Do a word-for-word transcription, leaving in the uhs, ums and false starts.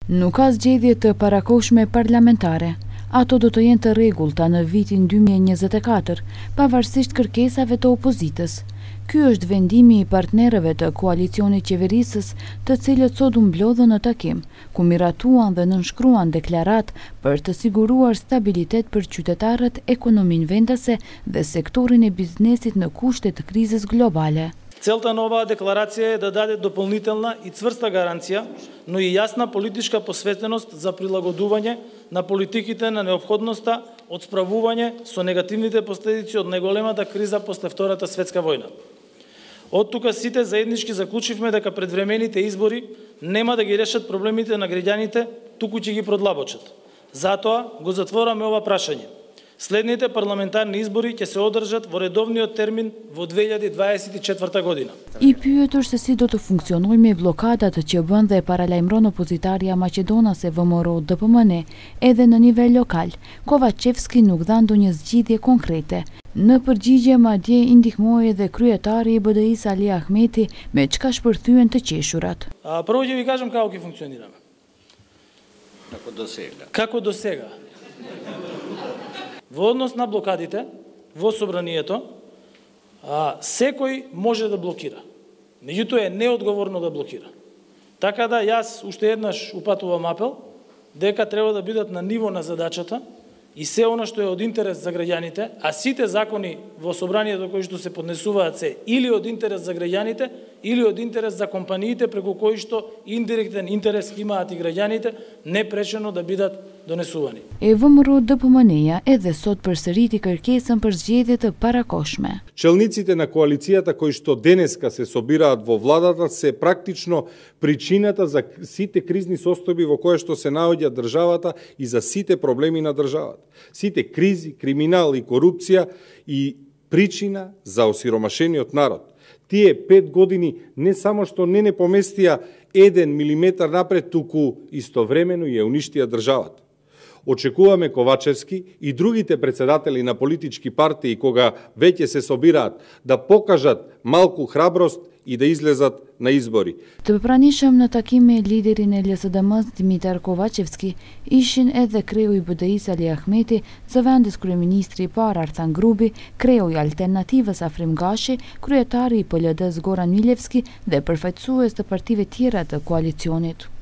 Nuk ka zgjedhje të parakohshme parlamentare. Ato do të jenë të rregullta në vitin dy mijë e njëzet e katër, pavarësisht kërkesave të opozitës. Ky është vendimi i partnerëve të koalicionit qeverisës, të cilët sot u mblodhën në takim, ku miratuan dhe nënshkruan deklarat për të siguruar stabilitet për qytetarët, ekonominë vendase dhe sektorin e biznesit në kushte të krizës globale. Целта на оваа декларација е да даде дополнителна и цврста гаранција, но и јасна политичка посветеност за прилагодување на политиките на неопходноста од справување со негативните последици од најголемата криза после Втората светска војна. Од тука сите заеднички заклучивме дека предвремените избори нема да ги решат проблемите на граѓаните, туку ќе ги продлабочат. Затоа го затвораме ова прашање. Следните парламентарни избори ќе се одржат во редовниот термин во две илјади дваесет и четврта година. I pyetur se si do të funksionojë me blokadat që bën dhe paralajmëron opozitarja maqedonase V M R O D P M N edhe në nivel lokal, Kovacevski nuk dha ndonjë zgjidhje konkrete. Në përgjigje madje i ndihmoi edhe kryetari i B D I-s Ali Ahmeti, me çka shpërthyen të qeshurat. А, прво ќе ви кажам како ќе функционираме. Како до сега. Како до сега. Во однос на блокадите во собранието, а, секој може да блокира. Меѓутоа е неодговорно да блокира. Така да јас уште еднаш упатувам апел дека треба да бидат на ниво на задачата и се она што е од интерес за граѓаните, а сите закони во собранието кои што се поднесуваат се или од интерес за граѓаните, или од интерес за компаниите преку кои што индиректен интерес имаат и граѓаните, непречено да бидат донесувани. E V M R O D P M N-ja edhe sot përsëriti kërkesën për zgjedhje të parakohshme. Челниците на коалицијата кои што денеска се собираат во владата се практично причината за сите кризни состојби во кои што се наоѓа државата и за сите проблеми на државата. Сите кризи, криминал и корупција и причина за осиромашениот народ. Тие пет години не само што не не поместија еден милиметар напред, туку истовремено ја уништија државата. Очекуваме Ковачевски и другите председатели на политички партии, кога веќе се собираат, да покажат малку храброст и да излезат на избори. Të pranishëm në takim me liderin e L S D M-s Dimitar Kovacevski ishin edhe kreu i B D I-s Ali Ahmeti, zëvendës kryeministri i parë Arcan Grubi, kreu i Alternativës Afrim Gashi, kryetari i P L D-s Goran Milevski dhe përfaqësues të partive tjera të koalicionit.